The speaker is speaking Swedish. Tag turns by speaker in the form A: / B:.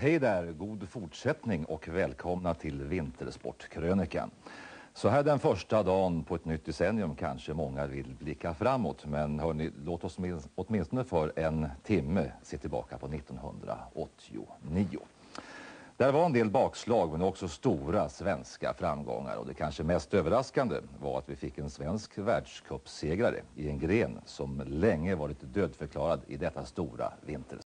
A: Hej där, god fortsättning och välkomna till Vintersportkrönikan. Så här den första dagen på ett nytt decennium kanske många vill blicka framåt. Men hörni, låt oss åtminstone för en timme se tillbaka på 1989. Där var en del bakslag men också stora svenska framgångar. Och det kanske mest överraskande var att vi fick en svensk världscupsegrare i en gren som länge varit dödförklarad i detta stora vinter.